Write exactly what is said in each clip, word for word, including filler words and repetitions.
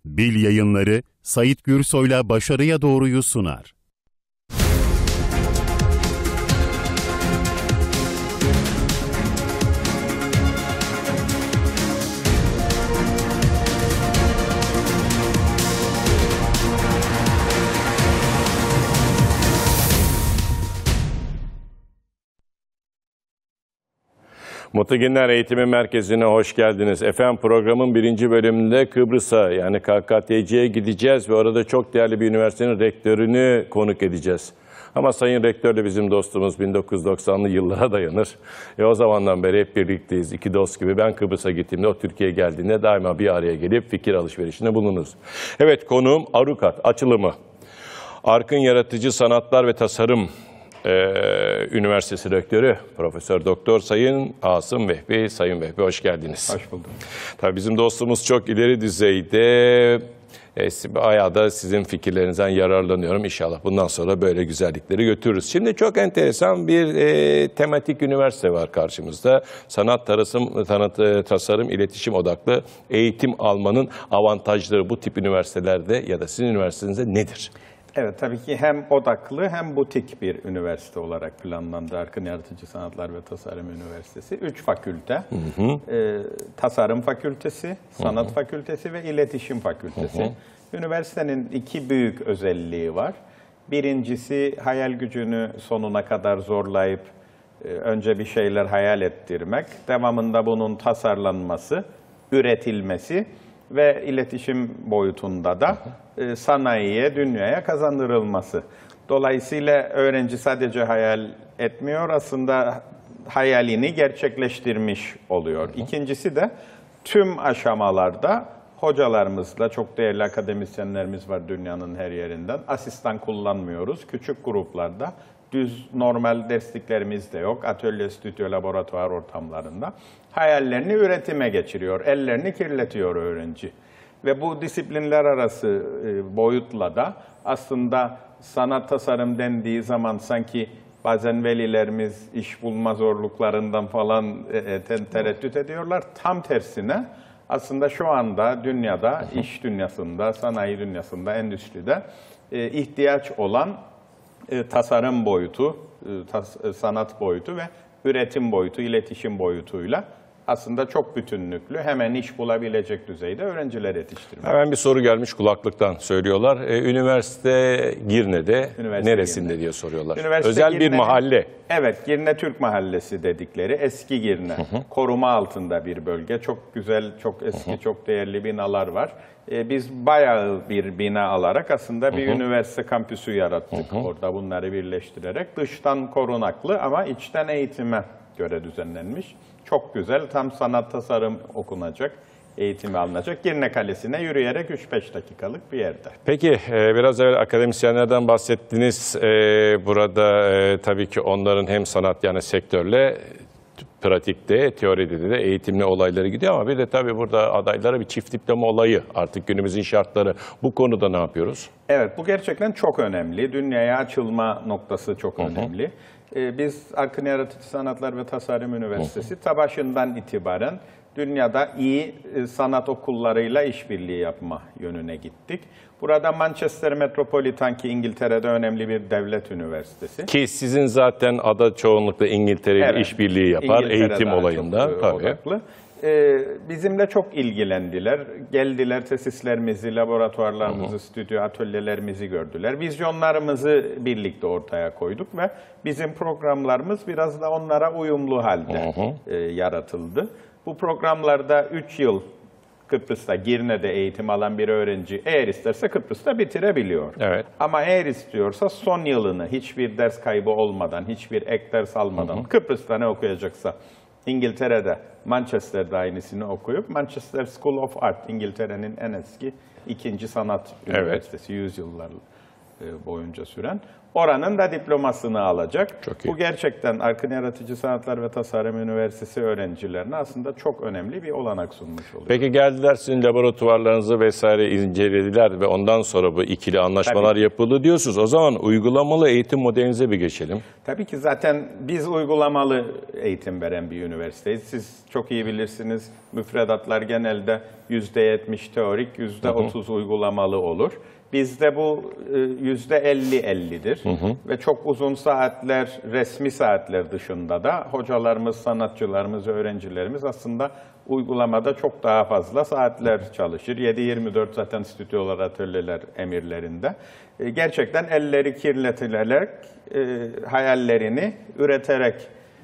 Bil Yayınları, Sait Gürsoy'la Başarıya Doğru'yu sunar. Mutlu Günler Eğitimi Merkezi'ne hoş geldiniz. Efendim programın birinci bölümünde Kıbrıs'a yani K K T C'ye gideceğiz ve orada çok değerli bir üniversitenin rektörünü konuk edeceğiz. Ama Sayın Rektör de bizim dostumuz bin dokuz yüz doksanlı yıllara dayanır. E o zamandan beri hep birlikteyiz. İki dost gibi. Ben Kıbrıs'a gittiğimde, o Türkiye'ye geldiğinde daima bir araya gelip fikir alışverişinde bulunuruz. Evet, konuğum Arukat açılımı. Arkın Yaratıcı Sanatlar ve Tasarım Ee, Üniversitesi Rektörü Profesör Doktor Sayın Asım Vehbi. Sayın Vehbi, hoş geldiniz. Hoş bulduk. Tabii bizim dostluğumuz çok ileri düzeyde. E, bayağı da sizin fikirlerinizden yararlanıyorum. İnşallah bundan sonra böyle güzellikleri götürürüz. Şimdi çok enteresan bir e, tematik üniversite var karşımızda. Sanat, tarasım, sanat, tasarım, iletişim odaklı eğitim almanın avantajları bu tip üniversitelerde ya da sizin üniversitenizde nedir? Evet, tabii ki hem odaklı hem butik bir üniversite olarak planlandı Arkın Yaratıcı Sanatlar ve Tasarım Üniversitesi. Üç fakülte, hı hı. E, Tasarım Fakültesi, Sanat hı hı. Fakültesi ve İletişim Fakültesi. Hı hı. Üniversitenin iki büyük özelliği var. Birincisi, hayal gücünü sonuna kadar zorlayıp e, önce bir şeyler hayal ettirmek, devamında bunun tasarlanması, üretilmesi ve iletişim boyutunda da e, sanayiye, dünyaya kazandırılması. Dolayısıyla öğrenci sadece hayal etmiyor, aslında hayalini gerçekleştirmiş oluyor. İkincisi de tüm aşamalarda hocalarımızla, çok değerli akademisyenlerimiz var dünyanın her yerinden, asistan kullanmıyoruz. Küçük gruplarda, düz normal dersliklerimiz de yok. Atölye, stüdyo, laboratuvar ortamlarında. Hayallerini üretime geçiriyor, ellerini kirletiyor öğrenci. Ve bu disiplinler arası boyutla da aslında sanat tasarım dendiği zaman sanki bazen velilerimiz iş bulma zorluklarından falan tereddüt ediyorlar. Tam tersine aslında şu anda dünyada, iş dünyasında, sanayi dünyasında, endüstride ihtiyaç olan tasarım boyutu, sanat boyutu ve üretim boyutu, iletişim boyutuyla aslında çok bütünlüklü, hemen iş bulabilecek düzeyde öğrenciler yetiştirmek. Hemen bir soru gelmiş kulaklıktan söylüyorlar. Ee, üniversite Girne'de, üniversite neresinde Girne diye soruyorlar. Üniversite Özel bir mahalle. Evet, Girne Türk Mahallesi dedikleri eski Girne. Hı hı. Koruma altında bir bölge. Çok güzel, çok eski, hı hı. çok değerli binalar var. Ee, biz bayağı bir bina alarak aslında bir hı hı. üniversite kampüsü yarattık hı hı. orada, bunları birleştirerek. Dıştan korunaklı ama içten eğitime göre düzenlenmiş. Çok güzel, tam sanat tasarım okunacak, eğitimi alınacak. Girne Kalesi'ne yürüyerek üç beş dakikalık bir yerde. Peki, biraz evvel akademisyenlerden bahsettiniz. Burada tabii ki onların hem sanat yani sektörle, pratikte, teoride de eğitimli olayları gidiyor ama bir de tabii burada adaylara bir çift diploma olayı artık günümüzün şartları. Bu konuda ne yapıyoruz? Evet, bu gerçekten çok önemli. Dünyaya açılma noktası çok hı hı. önemli. Biz Arkın Yaratıcı Sanatlar ve Tasarım Üniversitesi ta başından itibaren dünyada iyi sanat okullarıyla işbirliği yapma yönüne gittik. Burada Manchester Metropolitan, ki İngiltere'de önemli bir devlet üniversitesi. Ki sizin zaten ada çoğunlukla İngiltere ile evet, işbirliği yapar eğitim olayında. Tabii. Ee, bizimle çok ilgilendiler. Geldiler, tesislerimizi, laboratuvarlarımızı, hı hı. stüdyo, atölyelerimizi gördüler. Vizyonlarımızı birlikte ortaya koyduk ve bizim programlarımız biraz da onlara uyumlu halde hı hı. E, yaratıldı. Bu programlarda üç yıl Kıbrıs'ta, Girne'de eğitim alan bir öğrenci eğer isterse Kıbrıs'ta bitirebiliyor. Evet. Ama eğer istiyorsa son yılını hiçbir ders kaybı olmadan, hiçbir ek ders almadan, hı hı. Kıbrıs'ta ne okuyacaksa İngiltere'de, Manchester'da aynısını okuyup, Manchester School of Art, İngiltere'nin en eski ikinci sanat üniversitesi, evet. yüzyıllar boyunca süren. Oranın da diplomasını alacak. Bu gerçekten Arkın Yaratıcı Sanatlar ve Tasarım Üniversitesi öğrencilerine aslında çok önemli bir olanak sunmuş oluyor. Peki geldiler, sizin laboratuvarlarınızı vesaire incelediler ve ondan sonra bu ikili anlaşmalar Tabii. yapıldı diyorsunuz. O zaman uygulamalı eğitim modelinize bir geçelim. Tabii ki zaten biz uygulamalı eğitim veren bir üniversiteyiz. Siz çok iyi bilirsiniz, müfredatlar genelde yüzde yetmiş teorik, yüzde otuz uygulamalı olur. Bizde bu yüzde elli ellidir ve çok uzun saatler, resmi saatler dışında da hocalarımız, sanatçılarımız, öğrencilerimiz aslında uygulamada çok daha fazla saatler çalışır. yedi yirmi dört zaten stüdyolar, atölyeler emirlerinde. Gerçekten elleri kirletilerek, hayallerini üreterek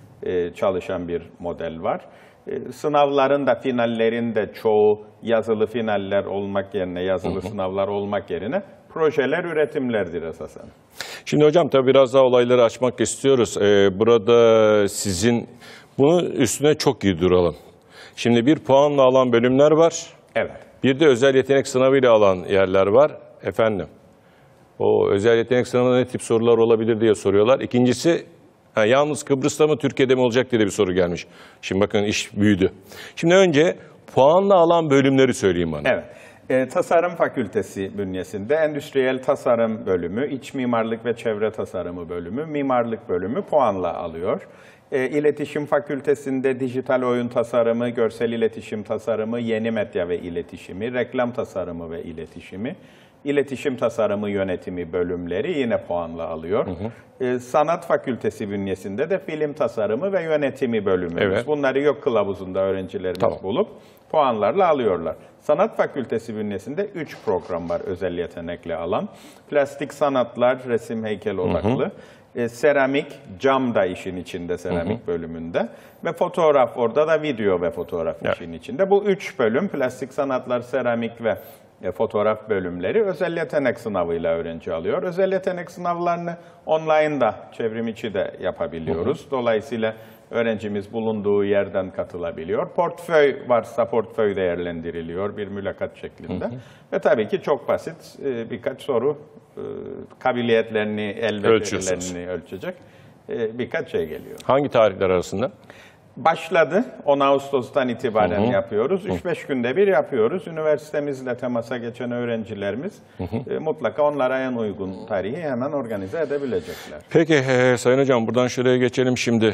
çalışan bir model var. Sınavların da finallerinde çoğu yazılı finaller olmak yerine, yazılı hı hı. sınavlar olmak yerine projeler, üretimlerdir esasen. Şimdi hocam tabii biraz daha olayları açmak istiyoruz. Ee, burada sizin bunun üstüne çok iyi duralım. Şimdi bir puanla alan bölümler var. Evet. Bir de özel yetenek sınavıyla alan yerler var. Efendim, o özel yetenek sınavında ne tip sorular olabilir diye soruyorlar. İkincisi, ha, yalnız Kıbrıs'ta mı Türkiye'de mi olacak diye bir soru gelmiş. Şimdi bakın iş büyüdü. Şimdi önce puanla alan bölümleri söyleyeyim bana. Evet. E, Tasarım Fakültesi bünyesinde Endüstriyel Tasarım Bölümü, İç Mimarlık ve Çevre Tasarımı Bölümü, Mimarlık Bölümü puanla alıyor. E, İletişim Fakültesinde Dijital Oyun Tasarımı, Görsel İletişim Tasarımı, Yeni Medya ve İletişimi, Reklam Tasarımı ve İletişimi, İletişim Tasarımı Yönetimi bölümleri yine puanla alıyor. Hı hı. Ee, Sanat Fakültesi bünyesinde de Film Tasarımı ve Yönetimi bölümümüz. Evet. Bunları yok kılavuzunda öğrencilerimiz tamam. bulup puanlarla alıyorlar. Sanat Fakültesi bünyesinde üç program var özel yetenekli alan. Plastik sanatlar, resim, heykel odaklı. Hı hı. E, seramik, cam da işin içinde seramik hı hı. bölümünde. Ve fotoğraf, orada da video ve fotoğraf evet. işin içinde. Bu üç bölüm, plastik sanatlar, seramik ve E, fotoğraf bölümleri özel yetenek sınavıyla öğrenci alıyor. Özel yetenek sınavlarını online'da, çevrim içi de yapabiliyoruz. Hı hı. Dolayısıyla öğrencimiz bulunduğu yerden katılabiliyor. Portföy varsa portföy değerlendiriliyor bir mülakat şeklinde. Hı hı. Ve tabii ki çok basit e, birkaç soru, e, kabiliyetlerini, el becerilerini ölçecek e, birkaç şey geliyor. Hangi tarihler arasında? Başladı. on Ağustos'tan itibaren hı hı. yapıyoruz. üç beş günde bir yapıyoruz. Üniversitemizle temasa geçen öğrencilerimiz hı hı. E, mutlaka onlara en uygun tarihi hemen organize edebilecekler. Peki e, Sayın Hocam buradan şuraya geçelim şimdi.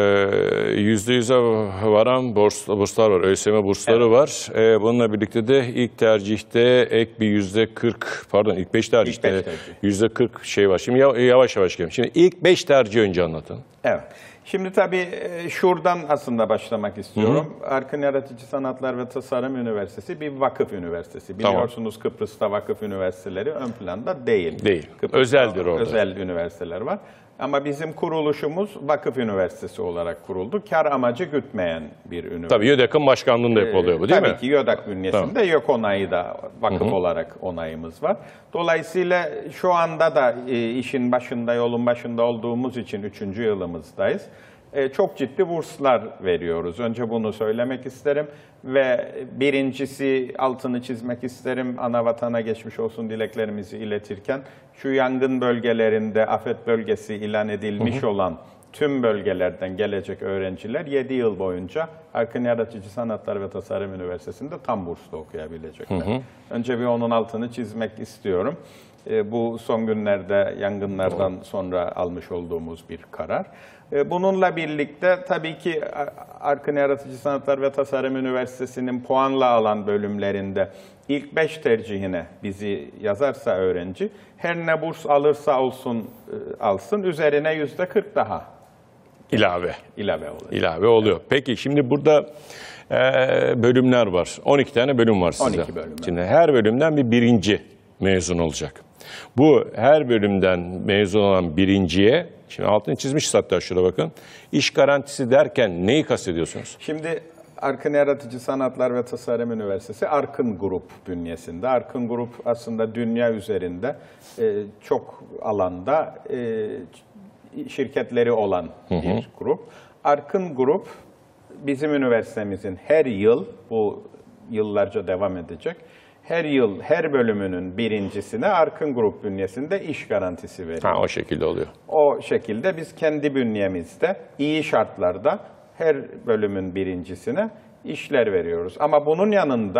Yüzde yüze varan burs, burslar var. ÖSYM bursları evet. var. E, bununla birlikte de ilk tercihte ek bir yüzde kırk, pardon ilk beş tercihte yüzde kırk şey var. Şimdi yavaş yavaş gelin. Şimdi ilk beş tercih önce anlatın. Evet. Şimdi tabii şuradan aslında başlamak istiyorum. Hı hı. Arkın Yaratıcı Sanatlar ve Tasarım Üniversitesi bir vakıf üniversitesi. Biliyorsunuz tamam. Kıbrıs'ta vakıf üniversiteleri ön planda değil. Değil. Kıbrıs'ta özeldir orada. Özel üniversiteler var. Ama bizim kuruluşumuz vakıf üniversitesi olarak kuruldu. Kar amacı gütmeyen bir üniversite. Tabii YÖDAK'ın başkanlığında hep oluyor bu değil Tabii mi? Tabii ki YÖDAK bünyesinde tamam. YÖK onayı da vakıf hı hı. olarak onayımız var. Dolayısıyla şu anda da işin başında, yolun başında olduğumuz için üçüncü yılımızdayız. Çok ciddi burslar veriyoruz. Önce bunu söylemek isterim ve birincisi altını çizmek isterim. Ana vatana geçmiş olsun dileklerimizi iletirken şu yangın bölgelerinde afet bölgesi ilan edilmiş hı hı. olan tüm bölgelerden gelecek öğrenciler yedi yıl boyunca Arkın Yaratıcı Sanatlar ve Tasarım Üniversitesi'nde tam burslu okuyabilecekler. Hı hı. Önce bir onun altını çizmek istiyorum. Bu son günlerde yangınlardan Doğru. sonra almış olduğumuz bir karar. Bununla birlikte tabii ki Arkın Yaratıcı Sanatlar ve Tasarım Üniversitesi'nin puanla alan bölümlerinde ilk beş tercihine bizi yazarsa öğrenci, her ne burs alırsa olsun alsın, üzerine yüzde kırk daha ilave ilave oluyor. İlave oluyor. Evet. Peki şimdi burada e, bölümler var. on iki tane bölüm var size. on iki bölüm. Şimdi her bölümden bir birinci mezun olacak. Bu her bölümden mezun olan birinciye, şimdi altını çizmiş hatta şurada bakın, iş garantisi derken neyi kastediyorsunuz? Şimdi Arkın Yaratıcı Sanatlar ve Tasarım Üniversitesi Arkın Grup bünyesinde. Arkın Grup aslında dünya üzerinde e, çok alanda e, şirketleri olan hı hı. bir grup. Arkın Grup bizim üniversitemizin her yıl, bu yıllarca devam edecek, her yıl her bölümünün birincisine Arkın Grup bünyesinde iş garantisi veriyor. Ha, o şekilde oluyor. O şekilde biz kendi bünyemizde iyi şartlarda her bölümün birincisine işler veriyoruz. Ama bunun yanında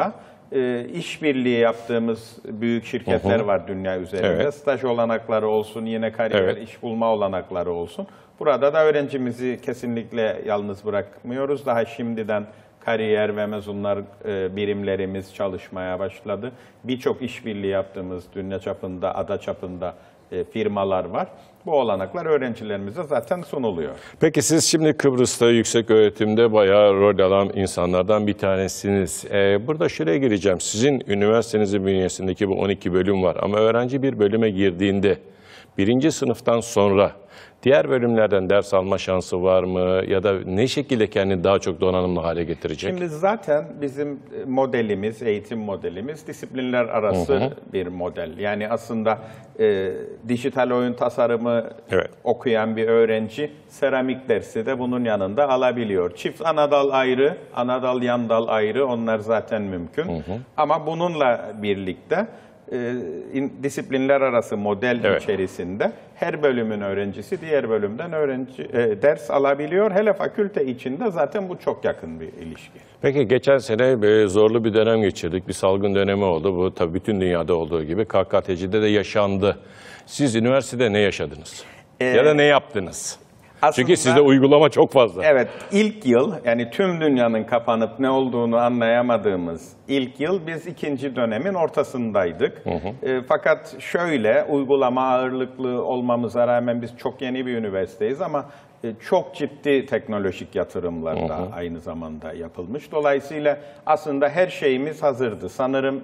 e, işbirliği yaptığımız büyük şirketler hı hı. var dünya üzerinde. Evet. Staj olanakları olsun, yine kariyer, evet. iş bulma olanakları olsun. Burada da öğrencimizi kesinlikle yalnız bırakmıyoruz. Daha şimdiden kariyer ve mezunlar e, birimlerimiz çalışmaya başladı. Birçok işbirliği yaptığımız dünya çapında, ada çapında e, firmalar var. Bu olanaklar öğrencilerimize zaten sunuluyor. Peki siz şimdi Kıbrıs'ta yüksek öğretimde bayağı rol alan insanlardan bir tanesiniz. Ee, burada şuraya gireceğim. Sizin üniversitenizin bünyesindeki bu on iki bölüm var ama öğrenci bir bölüme girdiğinde birinci sınıftan sonra diğer bölümlerden ders alma şansı var mı? Ya da ne şekilde kendini daha çok donanımlı hale getirecek? Şimdi zaten bizim modelimiz, eğitim modelimiz disiplinler arası hı hı. bir model. Yani aslında e, dijital oyun tasarımı evet. okuyan bir öğrenci seramik dersi de bunun yanında alabiliyor. Çift anadal ayrı, anadal yandal ayrı, onlar zaten mümkün. Hı hı. Ama bununla birlikte E, disiplinler arası model evet. içerisinde her bölümün öğrencisi diğer bölümden öğrenci e, ders alabiliyor. Hele fakülte içinde zaten bu çok yakın bir ilişki. Peki geçen sene bir zorlu bir dönem geçirdik. Bir salgın dönemi oldu. Bu tabii bütün dünyada olduğu gibi K K T C'de de yaşandı. Siz üniversitede ne yaşadınız? Ee, ya da ne yaptınız? Aslında, çünkü sizde uygulama çok fazla. Evet, ilk yıl yani tüm dünyanın kapanıp ne olduğunu anlayamadığımız ilk yıl biz ikinci dönemin ortasındaydık. Hı hı. E, fakat şöyle uygulama ağırlıklı olmamıza rağmen biz çok yeni bir üniversiteyiz ama e, çok ciddi teknolojik yatırımlar da hı hı. aynı zamanda yapılmış. Dolayısıyla aslında her şeyimiz hazırdı. Sanırım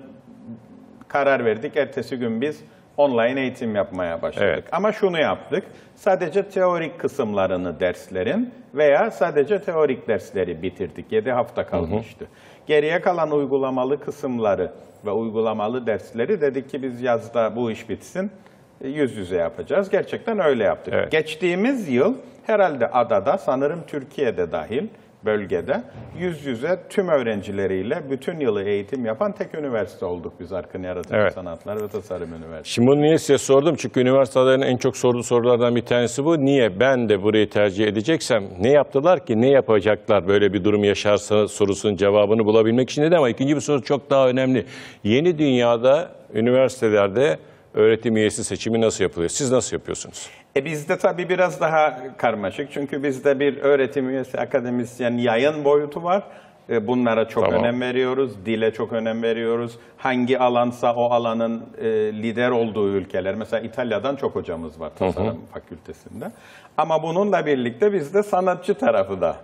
karar verdik, ertesi gün biz online eğitim yapmaya başladık. Evet. Ama şunu yaptık, sadece teorik kısımlarını derslerin veya sadece teorik dersleri bitirdik. yedi hafta kalmıştı. Hı hı. Geriye kalan uygulamalı kısımları ve uygulamalı dersleri dedik ki biz yazda bu iş bitsin, yüz yüze yapacağız. Gerçekten öyle yaptık. Evet. Geçtiğimiz yıl herhalde adada, sanırım Türkiye'de dahil, bölgede yüz yüze tüm öğrencileriyle bütün yılı eğitim yapan tek üniversite olduk biz, Arkın Yaratıcı evet. Sanatlar ve Tasarım Üniversitesi. Şimdi bunu niye size sordum? Çünkü üniversitelerin en çok sorduğu sorulardan bir tanesi bu. Niye ben de burayı tercih edeceksem ne yaptılar ki, ne yapacaklar böyle bir durum yaşarsa sorusunun cevabını bulabilmek için dedi ama ikinci bir soru çok daha önemli. Yeni dünyada üniversitelerde öğretim üyesi seçimi nasıl yapılıyor? Siz nasıl yapıyorsunuz? E bizde tabii biraz daha karmaşık çünkü bizde bir öğretim üyesi, akademisyen, yayın boyutu var. E bunlara çok tamam. önem veriyoruz, dile çok önem veriyoruz. Hangi alansa o alanın e, lider olduğu ülkeler. Mesela İtalya'dan çok hocamız var tasarım hı hı. fakültesinde. Ama bununla birlikte bizde sanatçı tarafı da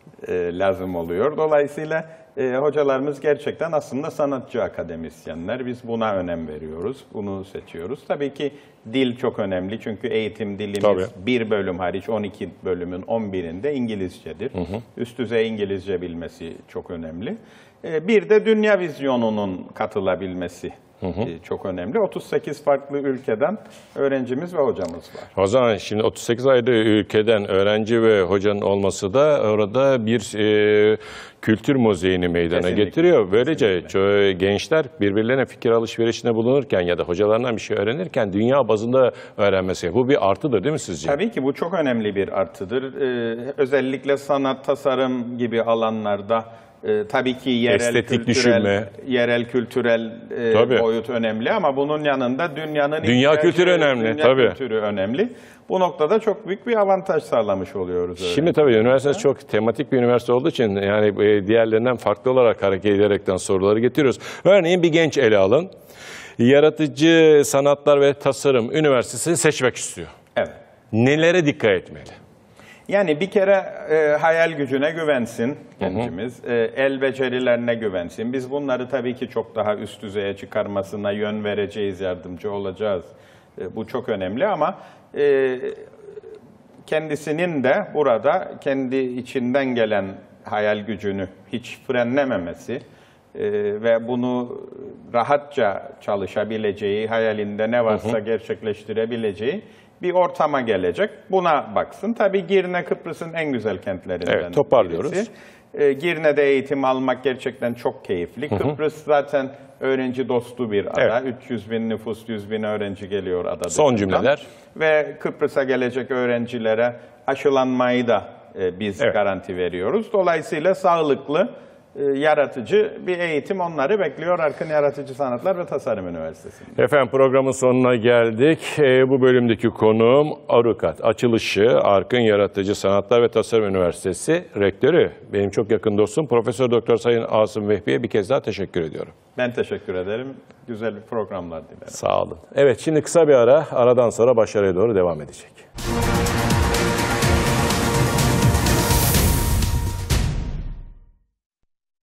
e, lazım oluyor. Dolayısıyla e, hocalarımız gerçekten aslında sanatçı akademisyenler. Biz buna önem veriyoruz, bunu seçiyoruz. Tabii ki dil çok önemli çünkü eğitim dilimiz Tabii. bir bölüm hariç on iki bölümün on birinde İngilizcedir. Hı hı. Üst düzey İngilizce bilmesi çok önemli. E, bir de dünya vizyonunun katılabilmesi. Hı hı. Çok önemli. otuz sekiz farklı ülkeden öğrencimiz ve hocamız var. O zaman şimdi otuz sekiz ayrı ülkeden öğrenci ve hocanın olması da orada bir e, kültür mozaiğini meydana Kesinlikle. getiriyor. Böylece Kesinlikle. gençler birbirlerine fikir alışverişinde bulunurken ya da hocalarından bir şey öğrenirken dünya bazında öğrenmesi. Bu bir artıdır değil mi sizce? Tabii ki bu çok önemli bir artıdır. Ee, özellikle sanat, tasarım gibi alanlarda Ee, tabii ki yerel Estetik kültürel, düşünme. yerel kültürel e, boyut önemli ama bunun yanında dünyanın dünya kültürü önemli. Dünya tabii. kültürü önemli. Bu noktada çok büyük bir avantaj sağlamış oluyoruz. Öyle. Şimdi tabii üniversite çok tematik bir üniversite olduğu için yani diğerlerinden farklı olarak hareket ederekten soruları getiriyoruz. Örneğin bir genç ele alın. Yaratıcı Sanatlar ve Tasarım Üniversitesi'ni seçmek istiyor. Evet. Nelere dikkat etmeli? Yani bir kere e, hayal gücüne güvensin gencimiz, e, el becerilerine güvensin. Biz bunları tabii ki çok daha üst düzeye çıkarmasına yön vereceğiz, yardımcı olacağız. E, bu çok önemli ama e, kendisinin de burada kendi içinden gelen hayal gücünü hiç frenlememesi e, ve bunu rahatça çalışabileceği, hayalinde ne varsa hı hı. gerçekleştirebileceği bir ortama gelecek. Buna baksın. Tabii Girne Kıbrıs'ın en güzel kentlerinden evet, toparlıyoruz. birisi. E, Girne'de eğitim almak gerçekten çok keyifli. Hı hı. Kıbrıs zaten öğrenci dostu bir ada. Evet. üç yüz bin nüfus, yüz bin öğrenci geliyor ada. Son cümleler. Ve Kıbrıs'a gelecek öğrencilere aşılanmayı da e, biz evet. garanti veriyoruz. Dolayısıyla sağlıklı, yaratıcı bir eğitim onları bekliyor Arkın Yaratıcı Sanatlar ve Tasarım Üniversitesi'nde. Efendim programın sonuna geldik. E, bu bölümdeki konuğum Arukat. Açılışı Arkın Yaratıcı Sanatlar ve Tasarım Üniversitesi Rektörü. Benim çok yakın dostum Profesör Doktor Sayın Asım Vehbi'ye bir kez daha teşekkür ediyorum. Ben teşekkür ederim. Güzel bir programlar dilerim. Sağ olun. Evet, şimdi kısa bir ara. Aradan sonra başarıya doğru devam edecek.